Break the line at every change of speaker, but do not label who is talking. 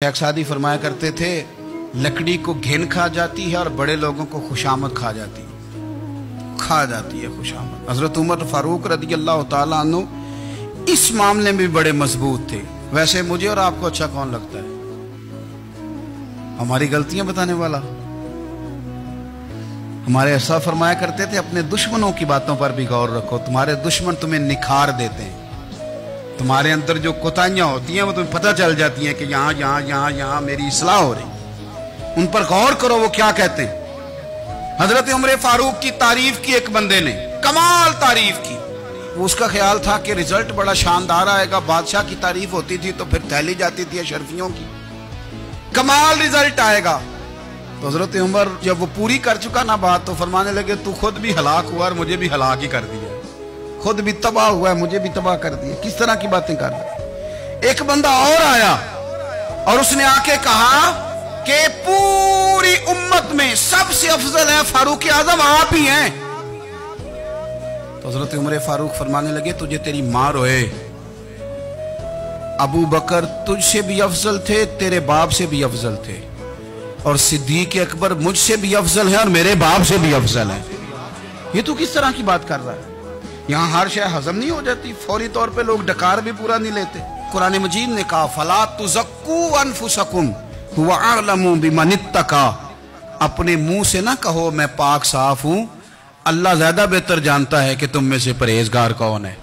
शेख सादी फरमाया करते थे, लकड़ी को घिन खा जाती है और बड़े लोगों को खुशामद खा जाती है खुशामद। हजरत उमर फारूक रज़ी अल्लाह तआला अन्हु इस मामले में भी बड़े मजबूत थे। वैसे मुझे और आपको अच्छा कौन लगता है? हमारी गलतियां बताने वाला। हमारे ऐसा फरमाया करते थे, अपने दुश्मनों की बातों पर भी गौर रखो, तुम्हारे दुश्मन तुम्हें निखार देते हैं। तुम्हारे अंदर जो कोताहियां होती हैं वो तुम्हें पता चल जाती हैं कि यहाँ मेरी इस्लाह हो रही। उन पर गौर करो वो क्या कहते हैं। हजरत उमर फारूक की तारीफ की एक बंदे ने, कमाल तारीफ की। वो उसका ख्याल था कि रिजल्ट बड़ा शानदार आएगा। बादशाह की तारीफ होती थी तो फिर थैली जाती थी अशरफियों की, कमाल रिजल्ट आएगा। तो हजरत उमर जब वो पूरी कर चुका ना बात, तो फरमाने लगे, तू खुद भी हलाक हुआ और मुझे भी हलाक ही कर दिया। खुद भी तबाह हुआ है, मुझे भी तबाह कर दिया। किस तरह की बातें कर रहे। एक बंदा और आया और उसने आके कहा कि पूरी उम्मत में सबसे अफजल है फारूक आजम आप ही हैं। तो हजरत उमर फारूक फरमाने लगे, तुझे तेरी मां रोए। अबू बकर तुझसे भी अफजल थे, तेरे बाप से भी अफजल थे, और सिद्दीक अकबर मुझसे भी अफजल है और मेरे बाप से भी अफजल है। ये तू किस तरह की बात कर रहा है? यहाँ हर शय हजम नहीं हो जाती। फौरी तौर पे लोग डकार भी पूरा नहीं लेते। कुरान मजीद ने कहा, फला तुज़क्कू अनफुसकुम हुवा अअलमु बिमन इत्तका। अपने मुंह से ना कहो मैं पाक साफ हूं, अल्लाह ज्यादा बेहतर जानता है कि तुम में से परहेजगार कौन है।